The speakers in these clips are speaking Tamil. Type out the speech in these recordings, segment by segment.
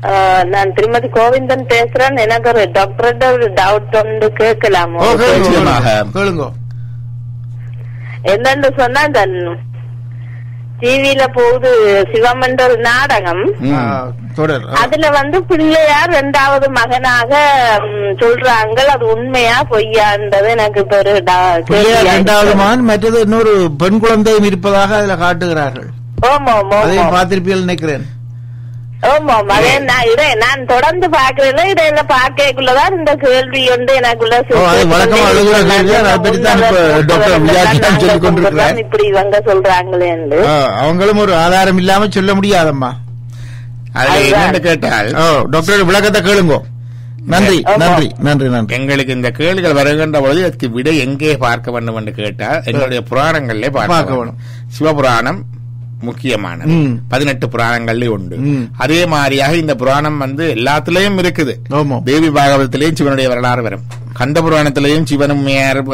நான் திருமதி கோவிந்தன் பேசுறேன். எனக்கு ஒரு டாக்டர் ஒரு டவுட் ஒன்று கேட்கலாமோ? கேளுங்க. என்னன்னு சொன்னா இந்த டிவியில போகுது சிவமண்டல் நாடகம், அதுல பிள்ளையார் 2வது மகனாக சொல்றாங்க. அது உண்மையா பொய்யான்றது எனக்கு இப்ப ஒரு 2வது மகன், மற்றது இன்னொரு பெண் குழந்தையும் இருப்பதாக அதுல காட்டுகிறார்கள். அதையும் பார்த்திருப்பீர்கள் நினைக்கிறேன். நான் தொடர்ந்து பாக்குறேன். இதெல்லாம் பாக்கக்குள்ளதான் இந்த கேள்வி எனக்குள்ள இப்படி இவங்க சொல்றாங்களே. அவங்களும் ஒரு ஆதாரம் இல்லாம சொல்ல முடியாதம்மா. கேட்டால் டாக்டர் விளக்கத்தை கேளுங்க. நன்றி நன்றி நன்றி நன்றி. எங்களுக்கு இந்த கேள்விகள் வருகின்ற பொழுது அதுக்கு விடை எங்கே பார்க்க வேண்டும் என்று கேட்டால் எங்களுடைய புராணங்களிலே பார்க்க வேணும். சிவபுராணம் முக்கியமான 18 புராணங்கள்ல உண்டு. அதே மாதிரியாக இந்த புராணம் எல்லாத்திலையும் இருக்குது. தேவி பாகவதத்திலேயும் சிவனுடைய வரலாறு வரும். கந்த புராணத்திலையும் சிவனும்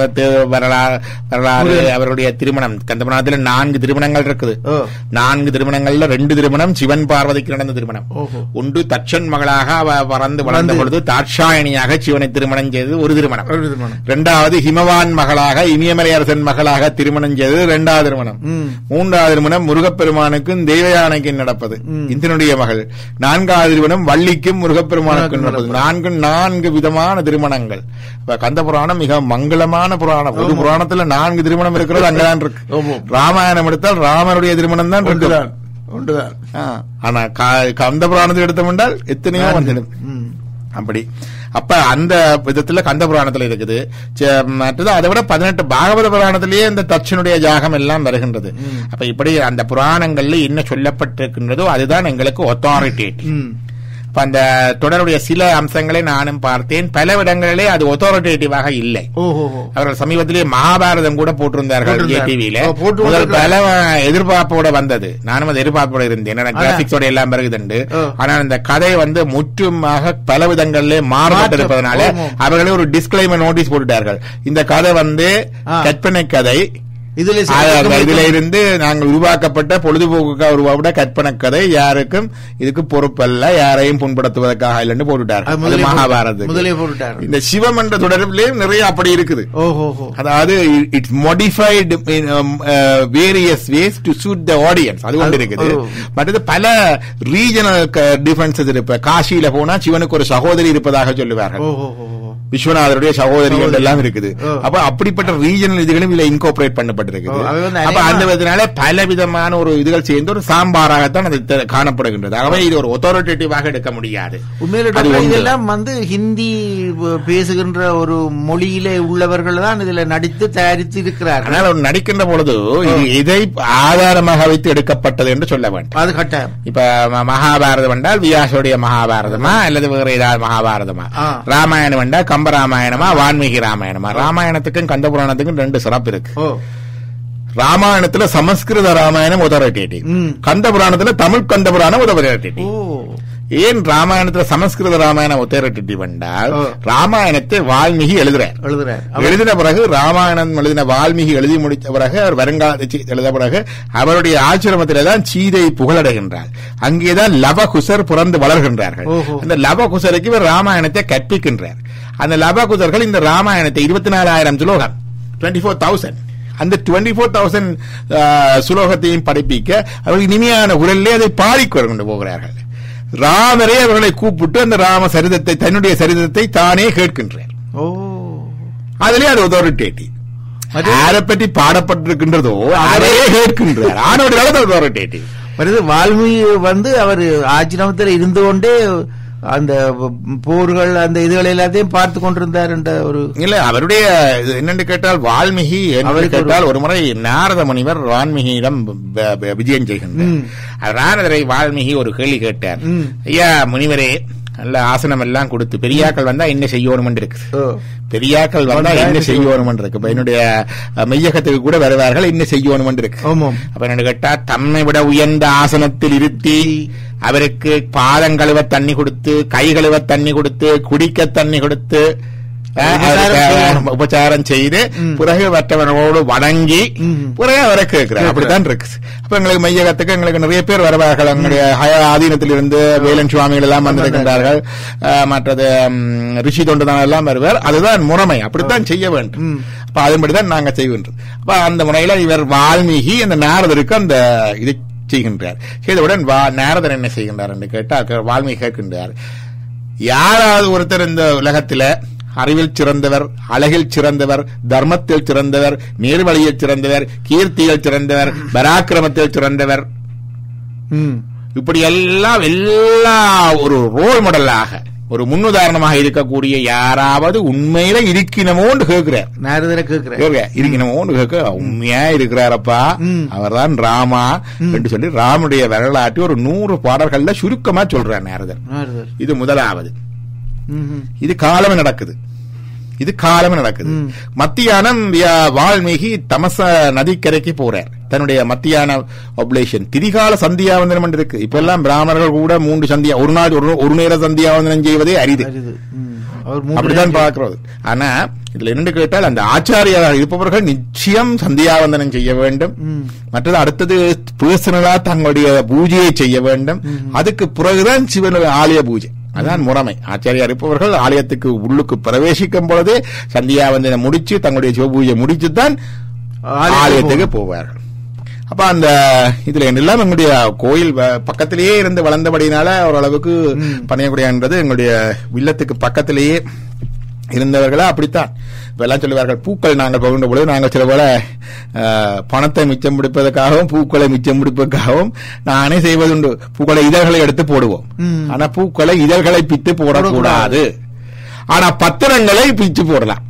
வரலாறு, அவருடைய திருமணம். கந்த புராணத்துல 4 திருமணங்கள் இருக்குது. 4 திருமணங்கள்ல 2 திருமணம் சிவன் பார்வதிக்கு நடந்த திருமணம். ஒன்று தட்சன் மகளாக பறந்து வளர்ந்த பொழுது தாட்சாயணியாக சிவனை திருமணம் செய்தது ஒரு திருமணம். 2வது ஹிமவான் மகளாக இமயமலையரசன் மகளாக திருமணம் செய்தது 2வது திருமணம். 3வது திருமணம் முருகப்பெருமானுக்கும் தெய்வயானைக்கும் நடப்பது, இந்திரனுடைய மகள். 4வது திருமணம் வள்ளிக்கும் முருகப்பெருமானுக்கும் நடப்பது. 4 விதமான திருமணங்கள். கந்த புராணம் மிக மங்களமான புராணம். ஒரு புராணத்துல 4 திருமணம் இருக்கிறது அங்கதான் இருக்கு. ராமாயணம் எடுத்தால் ராமனுடைய திருமணம் தான் ஒன்றுதான். ஆனா கந்த புராணத்தை எடுத்தோம்னால் எத்தனையோ வந்துடும். அப்படி அப்ப அந்த விதத்துல கந்த புராணத்துல இருக்குது. மற்றது அதை விட 18 பாகவத புராணத்திலேயே இந்த தட்சனுடைய ஜாகம் எல்லாம் வருகின்றது. அப்ப இப்படி அந்த புராணங்கள்ல என்ன சொல்லப்பட்டிருக்கின்றதோ அதுதான் எங்களுக்கு ஒத்தாரிட்டேட்டிவ். அந்த தொடருடைய சில அம்சங்களை நானும் பார்த்தேன். பல இடங்களிலே அது ஒத்தாரிட்டேட்டிவாக இல்லை. அவர்கள் சமீபத்திலே மகாபாரதம் கூட போட்டிருந்தார்கள் டிவியில. முதல் பல எதிர்பார்ப்போட வந்தது. நானும் அது எதிர்பார்ப்போட இருந்தேன். கிராபிக்ஸோட எல்லாம் வருகுதுண்டு. ஆனால் இந்த கதை முற்றுமாக பல விதங்களிலே மாறுபட்டிருப்பதனால அவர்களே ஒரு டிஸ்கிளைமர் நோட்டீஸ் போட்டுட்டார்கள். இந்த கதை கற்பனை கதை, இதுல இருந்து நாங்கள் உருவாக்கப்பட்ட பொழுதுபோக்குக்காக உருவாக்கப்பட்ட கற்பனை கதை, யாருக்கும் இதுக்கு பொறுப்பல்ல, யாரையும் புண்படுத்துவதற்காக இல்லைன்னு போட்டுட்டார் மகாபாரதம். இந்த சிவம் என்ற தொடர்பிலேயும் நிறைய அப்படி இருக்குது. அதாவது it's modified various ways to suit the audience. அது கொண்டு இருக்குது. மற்றது பல ரீஜனல் டிஃபரன்சஸ் இருப்ப. காசியில போனா சிவனுக்கு ஒரு சகோதரி இருப்பதாக சொல்லுவார்கள். விஸ்வநாதருடைய சகோதரிகள் எல்லாம் இருக்குது. அப்ப அப்படிப்பட்ட ரீஜனல் இதுகளும் இதுல இன்கோபரேட் பண்ணப்பட்டிருக்குது. அப்ப அந்த விதத்தினால பல விதமான ஒரு இதுகள் சேர்ந்து ஒரு சாம்பாராகத்தான் அது காணப்படுகின்றது. ஆகவே இது ஒரு ஒத்தாரிட்டேட்டிவாக எடுக்க முடியாது. உண்மையில இதெல்லாம் ஹிந்தி பேசுகின்ற ஒரு மொழியிலே உள்ளவர்கள் தான் இதுல நடித்து தயாரித்து இருக்கிறார். ஆனால் நடிக்கின்ற பொழுது இதை ஆதாரமாக வைத்து எடுக்கப்பட்டது என்று சொல்ல வேண்டும். அது கட்டாயம். இப்ப மகாபாரதம் என்றால் வியாசோடைய மகாபாரதமா அல்லது வேற ஏதாவது மகாபாரதமா, ராமாயணம் என்றால் கம்பராமாயணமா வால்மீகி ராமாயணமா. ராமாயணத்துக்கும் கந்த புராணத்துக்கும் 2 சிறப்பு இருக்கு. ராமாயணத்துல சமஸ்கிருத ராமாயணம் ஒத்தாரிட்டேட்டிவ், கந்த புராணத்துல தமிழ் கந்த புராணம் ஒத்தாரிட்டேட்டிவ். ஏன் ராமாயணத்துல சமஸ்கிருத ராமாயணம் ஒத்தாரிட்டேட்டிவ் என்றால் ராமாயணத்தை வால்மீகி எழுதின பிறகு, ராமாயணம் எழுதின வால்மீகி எழுதி முடித்த பிறகு, அவர் வருங்கால எழுத பிறகு அவருடைய ஆசிரமத்தில்தான் சீதை புகழடைகின்றார். அங்கேதான் லவகுசர் பிறந்து வளர்கின்றார்கள். அந்த லவகுசருக்கு இவர் ராமாயணத்தை கற்பிக்கின்றார். அந்த லவகுசர்கள் இந்த ராமாயணத்தை 24,000 சுலோகம் 24,000 அந்த 24,000 சுலோகத்தையும் படிப்பிக்க அவர்கள் இனிமையான குரலிலே அதை பாடிக்கொண்டு போகிறார்கள். ராமரே அவர்களை கூப்பிட்டு அந்த ராம சரிதத்தை, தன்னுடைய சரிதத்தை தானே கேட்கின்றார். அதிலே அது ஒத்தாரிட்டேட்டிவ். யாரை பற்றி பாடப்பட்டிருக்கின்றதோ அதே கேட்கின்றார். ஆனோட ஒத்தாரிட்டேட்டிவ். வால்மீகி அவர் ஆச்சிரமத்தில் இருந்து கொண்டே அந்த போர்கள் அந்த இதுகள் எல்லாத்தையும் பார்த்து கொண்டிருந்தார் என்ற ஒரு இல்ல. அவருடைய என்னென்று கேட்டால் வால்மீகி கேட்டால் ஒரு முறை நாரத முனிவர் வால்மீகியிடம் விஜயம் செய்கின்றார். நாரதரை வால்மீகி ஒரு கேள்வி கேட்டார். ஐயா முனிவரே, நல்ல ஆசனம் எல்லாம் கொடுத்து பெரியாக்கள் வந்தா என்ன செய்யணும் இருக்கு, பெரியாக்கள் வந்தா என்ன செய்யணும் இருக்கு. என்னுடைய மெய்யகத்துக்கு கூட வருவார்கள், என்ன செய்யணும் இருக்கு. அப்ப என்ன கேட்டா, தம்மை விட உயர்ந்த ஆசனத்தில் இருத்தி அவருக்கு பாதம் கழுவ தண்ணி கொடுத்து, கை கழுவ தண்ணி கொடுத்து, குடிக்க தண்ணி கொடுத்து, உபச்சாரம் செய்து பிறகு மற்றவர்களோடு வணங்கி பிறகு அவரை கேட்கிறார். அப்படித்தான் இருக்கு. அப்ப எங்களுக்கு மையகத்துக்கு எங்களுக்கு நிறைய பேர் வருவார்கள். எங்களுடைய ஆதீனத்திலிருந்து வேலன் சுவாமிகள் எல்லாம் வந்திருக்கின்றார்கள். மற்றது ரிஷி தொண்டுதான் எல்லாம் வருவார். அதுதான் முறைமை. அப்படித்தான் செய்ய வேண்டும். அப்ப அதன்படிதான் நாங்க செய்கின்றோம். அப்ப அந்த முறையில இவர் வால்மீகி அந்த நாரதருக்கு அந்த இது செய்கின்றார். செய்தவுடன் நாரதர் என்ன செய்கின்றார் என்று கேட்டால் வால்மீகி கேட்கின்றார், யாராவது ஒருத்தர் இந்த உலகத்தில அறிவில் சிறந்தவர், அழகில் சிறந்தவர், தர்மத்தில் சிறந்தவர், நேர்வழியில் சிறந்தவர், கீர்த்தியில் சிறந்தவர், பராக்கிரமத்தில் சிறந்தவர், இப்படி எல்லாம் எல்லா ஒரு ரோல் மாடலாக ஒரு முன்னுதாரணமாக இருக்கக்கூடிய யாராவது உண்மையில இருக்கணுமோன்னு கேட்கிறார். இருக்கணுமோன்னு கேட்க உண்மையா இருக்கிறாரப்பா, அவர் தான் ராமா என்று சொல்லி ராமனுடைய வரலாற்று ஒரு 100 பாடல்கள்ல சுருக்கமா சொல்றார் நாரதர். இது முதலாவது. இது காலமே நடக்குது. மத்தியானம் வால்மீகி தமச நதிக்கரைக்கு போறார். தன்னுடைய மத்தியான ஒப்லேஷன் திரிகால சந்தியாவந்தனம் இருக்கு. இப்ப எல்லாம் பிராமணர்கள் கூட 3 சந்தியா ஒரு நாள் ஒரு நேர சந்தியாவந்தனம் செய்வதே அரிது. அப்படித்தான் பார்க்கிறது. ஆனா இதுல என்ன கேட்டால் அந்த ஆச்சாரியாராக இருப்பவர்கள் நிச்சயம் சந்தியாவந்தனம் செய்ய வேண்டும். மற்றது அடுத்தது பர்சனலா தங்களுடைய பூஜையை செய்ய வேண்டும். அதுக்கு பிறகுதான் சிவன் ஆலய பூஜை. அதான் முறைமை. ஆச்சாரியார் இருப்பவர்கள் ஆலயத்துக்கு உள்ளுக்கு பிரவேசிக்கும் பொழுதே சந்தியாவந்தனம் முடிச்சு தங்களுடைய சிவபூஜை முடிச்சுதான் ஆலயத்துக்கு போவார்கள். அப்ப அந்த இதுல எல்லாம் எங்களுடைய கோயில் பக்கத்திலேயே இருந்து வளர்ந்தபடினால ஓரளவுக்கு பணியக்கூடியன்றது எங்களுடைய வில்லத்துக்கு பக்கத்திலேயே இருந்தவர்களா அப்படித்தான். இப்பெல்லாம் சொல்லுவார்கள், பூக்கள் நாங்கள் பகிர்ந்த பொழுது நாங்கள் சில போல பணத்தை மிச்சம் பிடிப்பதற்காகவும் பூக்களை மிச்சம் பிடிப்பதற்காகவும் நானே செய்வதுண்டு. பூக்களை இதழ்களை எடுத்து போடுவோம். ஆனா பூக்களை இதழ்களை பித்து போடக்கூடாது. ஆனா பத்திரங்களை பிச்சு போடலாம்.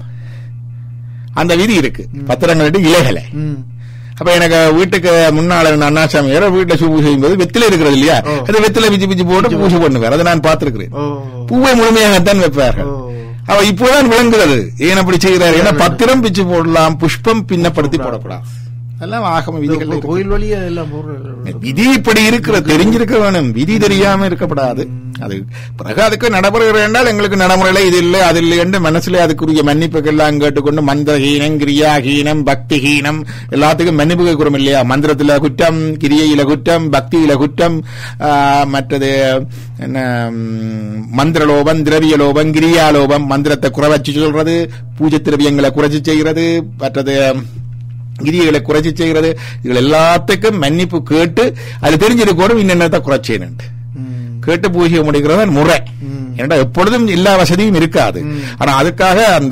அந்த விதி இருக்கு. பத்திரங்கள் இலைகளை. அப்ப எனக்கு வீட்டுக்கு முன்னால அண்ணாசாமி வீட்டுல பூஜை செய்யும் போது வெத்தில இருக்கிறது இல்லையா, அது வெத்தில பிச்சு பிச்சு போட்டு பூஜை பண்ணுவார். அதை நான் பார்த்திருக்கிறேன். பூவை முழுமையாகத்தான் வைப்பார்கள். அவ இப்போதான் விளங்குகிறது ஏன் அப்படி செய்கிறார். ஏன்னா பத்திரம் பிச்சு போடலாம், புஷ்பம் பின்னப்படுத்தி போடக்கூடாது. அதெல்லாம் ஆகம விதிகள். கோயில் வழியா எல்லாம் விதி இப்படி இருக்கிற தெரிஞ்சிருக்க வேணும். விதி தெரியாம இருக்கப்படாது. அது பிறகு அதுக்கு நடைமுறை என்றால் எங்களுக்கு நடைமுறையில இது இல்லை அது இல்லை என்று மனசுல அதுக்குரிய மன்னிப்புகள் எல்லாம் கேட்டுக்கொண்டு மந்திரஹீனம், கிரியாஹீனம், பக்திஹீனம் எல்லாத்துக்கும் மன்னிப்பு கேட்கிறோம் இல்லையா. மந்திரத்துல குற்றம், கிரியையில குற்றம், பக்தியில குற்றம், மற்றது என்ன மந்திரலோபம், திரவியலோபம், கிரியாலோபம். மந்திரத்தை குறைவச்சு சொல்றது, பூஜை திரவியங்களை குறைச்சி செய்கிறது, மற்றது கிரிகளை குறைச்சி செய்கிறது. இதுகள் எல்லாத்துக்கும் மன்னிப்பு கேட்டு அது தெரிஞ்சிருக்கணும் இன்னத்தை குறைச்சேன் கேட்டு பூஜை முடிக்கிறது முறை. ஏன்னா எப்பொழுதும் எல்லா வசதியும் இருக்காது. ஆனா அதுக்காக அந்த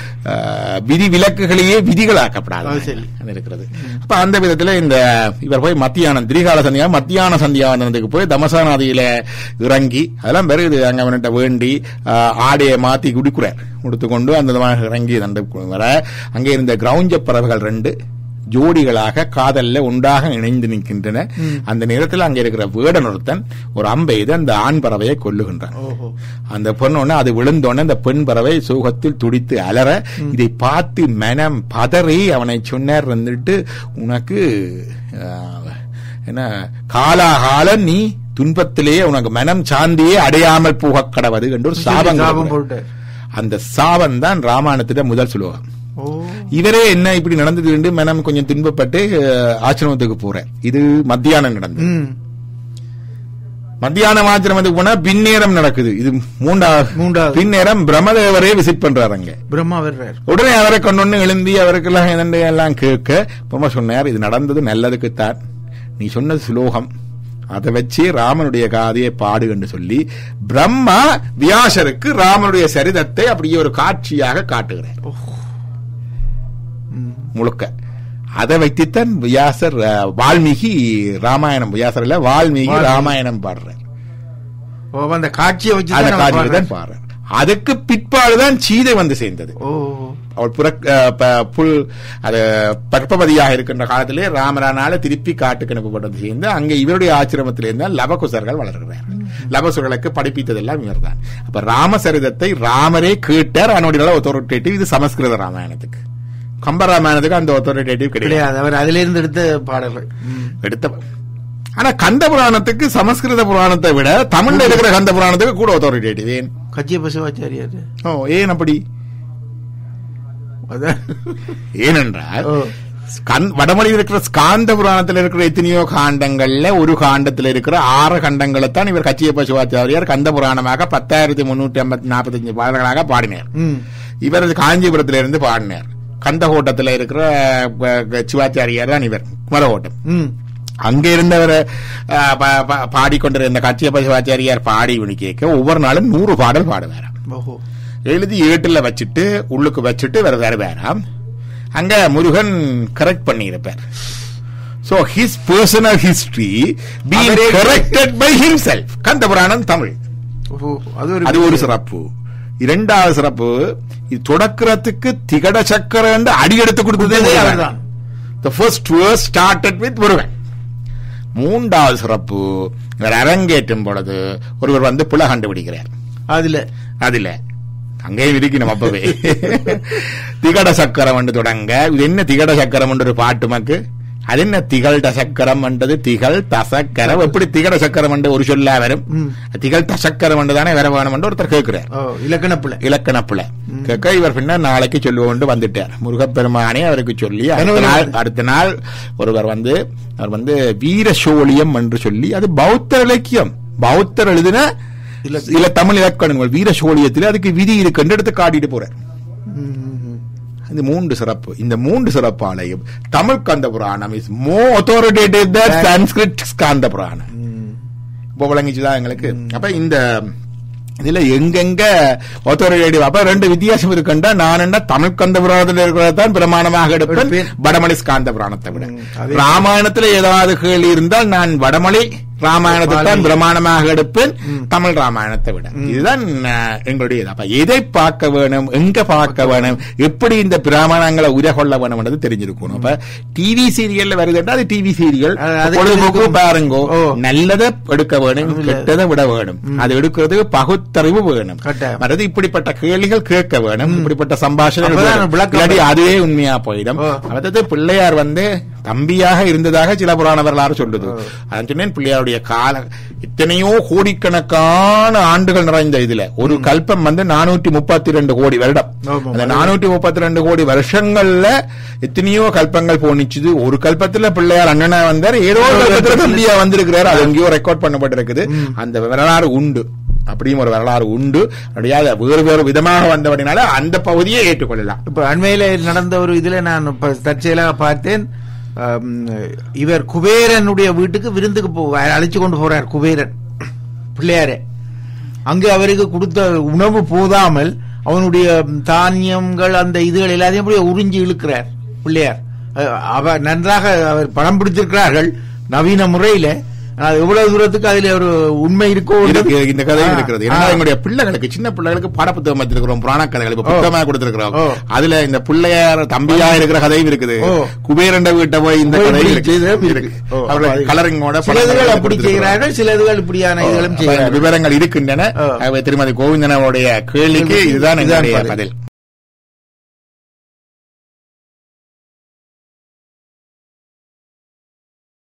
விதி விலக்குகளையே விதிகளாக்கப்படாது இருக்கிறது. அப்ப அந்த விதத்துல இந்த இவர் போய் மத்தியானம் திரிகால சந்தியா மத்தியான சந்தியாவந்தனத்துக்கு போய் தமசா நதியில இறங்கி அதெல்லாம் வருது. அங்க அவன்கிட்ட வேண்டி ஆடையை மாத்தி குடிக்குறார். கொடுத்துக்கொண்டு அந்த இறங்கி வர அங்கே இருந்த கிரௌஞ்ச பறவைகள் 2 ஜோடிகளாக காதல்ல உண்டாக இணைந்து நிற்கின்றன. அந்த நேரத்தில் அங்க இருக்கிற வேடன் ஒருத்தன் ஒரு அம்பை அந்த ஆண் பறவையை கொல்லுகின்றான். அந்த பொண்ணு அது விழுந்தோன்னு அந்த பெண் பறவை சோகத்தில் துடித்து அலற இதை பார்த்து மனம் பதறி அவனை சொன்னார் வந்துட்டு, உனக்கு என்ன காலாகாலம் நீ துன்பத்திலேயே உனக்கு மனம் சாந்தியே அடையாமல் போக கடவது என்று ஒரு சாபம் போட்டு அந்த சாபம் தான் ராமாயணத்திட முதல் சுலோகம். இவரே என்ன இப்படி நடந்தது மனம் கொஞ்சம் துன்பப்பட்டு ஆசிரமத்துக்கு போற. இது மத்தியானம் நடந்தது. மத்தியானம் ஆசிரமத்துக்கு போனா பின்னேரம் நடக்குது. இது மூன்றாவது பின்னேரம் பிரம்மதேவரே விசிட் பண்றாருங்க. பிரம்மா வர்றார். உடனே அவரை கொண்டு எழுந்தி அவருக்கெல்லாம் எல்லாம் கேட்க பிரம்மா சொன்னார், இது நடந்தது நல்லதுக்குத்தான். நீ சொன்னது சுலோகம், அதை வச்சு ராமனுடைய காதையை பாடு என்று சொல்லி பிரம்மா வியாசருக்கு ராமனுடைய சரிதத்தை அப்படியே ஒரு காட்சியாக காட்டுகிறார் முழுக்க. அதை வைத்துத்தான் வியாசர் வால்மீகி ராமாயணம், வியாசர் இல்ல வால்மீகி ராமாயணம் பாடுறார். அந்த காட்சியை வச்சு பாடுறார். அதுக்கு பிற்பாடுதான் சீதை வந்து சேர்ந்தது. அவள் பற்பதியாக இருக்கின்ற காலத்திலே ராமரானால திருப்பி காட்டுக்கு அனுப்பப்பட்டது சேர்ந்து அங்க இவருடைய ஆசிரமத்தில் இருந்தால் லவகுசர்கள் வளர்கிறார்கள். லவகுசர்களுக்கு படிப்பித்ததெல்லாம் இவர் தான். அப்ப ராமசரிதத்தை ராமரே கேட்டார். அவனுடைய ஒத்தோரிட்டேட்டிவ் இது சமஸ்கிருத ராமாயணத்துக்கு. கம்பராமாயணத்துக்கு அந்த ஒத்தோரிட்டேட்டிவ் கிடையாது. அவர் அதிலிருந்து எடுத்த பாடல்கள் எடுத்தவர். ஆனா கந்த புராணத்துக்கு சமஸ்கிருத புராணத்தை விட தமிழ்ல இருக்கிற கந்த புராணத்துக்கு கூட ஒத்தோரிட்டேட்டிவ். ஏன் கச்சிய பசுவாச்சாரியார்? ஏன் அப்படி? ஏனென்றால் வடமொழியில் இருக்கிற ஸ்காந்த புராணத்தில் இருக்கிற எத்தனையோ காண்டங்கள்ல ஒரு காண்டத்தில் இருக்கிற 6 கண்டங்களைத்தான் இவர் கச்சியப்ப சிவாச்சாரியார் கந்த புராணமாக 10,345 பாடல்களாக பாடினார். இவர் காஞ்சிபுரத்திலிருந்து பாடினார். கந்தகோட்டத்தில் இருக்கிற சிவாச்சாரியார் தான் இவர் குமரகோட்டம். அங்கே இருந்தவர் பாடிக்கொண்டிருந்த கச்சியப்ப சிவாச்சாரியார் பாடி கேட்க ஒவ்வொரு நாளும் 100 பாடல் பாடுவாராம். எழுதி ஏட்டுல வச்சுட்டு உள்ளுக்கு வச்சுட்டு வேறாம். அங்க முருகன் கரெக்ட் பண்ணி இருப்பார். So his personal history being corrected by himself. கந்த புராணம் தமிழ். அது ஒரு சிறப்பு. இரண்டாவது சிறப்பு, இது தொடக்கிறதுக்கு திகட சக்கர என்று அடி எடுத்து கொடுத்ததே அவர்தான். The first verse started with Murugan. மூன்றாவது சிறப்பு, அரங்கேற்றும் பொழுது ஒருவர் வந்து புல கண்டுபிடிக்கிறார். அதுல அங்கேயும் இருக்கணும் அப்பவே திகட சக்கரம் என்று தொடங்க. இது என்ன திகட சக்கரம் என்று ஒரு பாட்டு மக்கு, அது என்ன திகழ்ட சக்கரம் என்றது திகழ் தசக்கரம். எப்படி திகட சக்கரம் என்று ஒரு சொல்ல வரும், திகழ் தசக்கரம் என்று தானே வர வேணும் என்று ஒருத்தர் கேட்கிறார். இலக்கணப்புல கேட்க இவர் பின்னர் நாளைக்கு சொல்லுவோண்டு வந்துட்டார். முருகப்பெருமானே அவருக்கு சொல்லி அடுத்த நாள் ஒருவர் வந்து அவர் வந்து வீர சோழியம் என்று சொல்லி, அது பௌத்த இலக்கியம், பௌத்தர் எழுதின இல்ல தமிழ் இலக்கணங்கள் வீர சோழியத்தில் அதுக்கு விதி இருக்கு எடுத்து காட்டிட்டு போறார். இந்த 3 சிறப்பு. இந்த 3 சிறப்பாலையும் Tamil Kanda Puranam is more authoritative than Sanskrit Skanda Puranam. இப்போ விளங்கிச்சுதான் எங்களுக்கு. அப்ப இந்த இதுல எங்கெங்க அத்தாரிட்டேட்டிவ் அப்ப 2 வித்தியாசம் இருக்குண்டா, நான் என்ன தமிழ் கந்த புராணத்தில் இருக்கிறதான் பிரமாணமாக எடுப்பேன் வடமொழி ஸ்காந்த புராணத்தை விட. ராமாயணத்துல ஏதாவது கேள்வி இருந்தால் நான் வடமொழி ராமாயணத்தை தான் பிரமாணமாக எடுப்பேன் தமிழ் ராமாயணத்தை விட. இதுதான் எங்களுடைய. அப்ப எதை பார்க்க வேணும், எங்க பார்க்க வேணும், எப்படி இந்த பிராமணங்களை உரைகொள்ள வேணும் என்றது தெரிஞ்சிருக்கணும். அப்ப டிவி சீரியல்ல வருதுன்னா அது டிவி சீரியல் பொழுதுபோக்கு பாருங்கோ. நல்லதை எடுக்க வேணும், கெட்டதை விட வேணும். அது எடுக்கிறதுக்கு பகுத்தறிவு வேணும். மற்றது இப்படிப்பட்ட கேள்விகள் கேட்க வேணும், இப்படிப்பட்ட சம்பாஷணை அதுவே உண்மையா போயிடும். அதாவது பிள்ளையார் வந்து தம்பியாக இருந்ததாக சில புராண வரலாறு சொல்லுது. அதான் சொன்னேன், பிள்ளையாருடைய கால எத்தனையோ கோடிக்கணக்கான ஆண்டுகள் நிறைந்த இதுல ஒரு கல்பம் வந்து 432 கோடி வருடம். அந்த 432 கோடி வருஷங்கள்ல எத்தனையோ கல்பங்கள் போனிச்சுது. ஒரு கல்பத்துல பிள்ளையார் அண்ணனா வந்தார், ஏதோ ஒரு கல்பத்துல தம்பியா வந்திருக்கிறார். அது எங்கேயோ ரெக்கார்ட் பண்ணப்பட்டிருக்குது. அந்த வரலாறு உண்டு, அப்படியும் ஒரு வரலாறு உண்டு. வேறு வேறு விதமாக வந்தவனால அந்த பகுதியை ஏற்றுக்கொள்ளலாம். இப்ப அண்மையில நடந்த ஒரு இதுல நான் தற்செயலாக பார்த்தேன், இவர் குபேரனுடைய வீட்டுக்கு விருந்துக்கு அழைச்சு கொண்டு போறார். குபேரன் பிள்ளையாரே அங்கு அவருக்கு கொடுத்த உணவு போதாமல் அவனுடைய தானியங்கள் அந்த இதுகள் எல்லாத்தையும் உறிஞ்சி இழுக்கிறார் பிள்ளையார். அவர் நன்றாக அவர் படம் பிடிச்சிருக்கிறார்கள் நவீன முறையில. எவ்வளவு தூரத்துக்கு அதுல ஒரு உண்மை இருக்கோ இந்த கதையும் இருக்கிறது. ஏன்னா எங்களுடைய பிள்ளைகளுக்கு, சின்ன பிள்ளைகளுக்கு பாடப்புத்தகம் வச்சிருக்கிறோம், புராண கதைகள் இப்ப புத்தகமாக கொடுத்திருக்கிறோம். அதுல இந்த பிள்ளையார் தம்பியா இருக்கிற கதையும் இருக்குது. குபேரண்ட வீட்டை போய் இந்த கதையும் இருக்கு. கலரிங்கோட சிலதுகள் அப்படி செய்கிறார்கள், சிலதுகள் இப்படியான இதுகளும் விவரங்கள் இருக்கின்றன. திருமதி கோவிந்தன் அவருடைய கேள்விக்கு இதுதான் பதில்.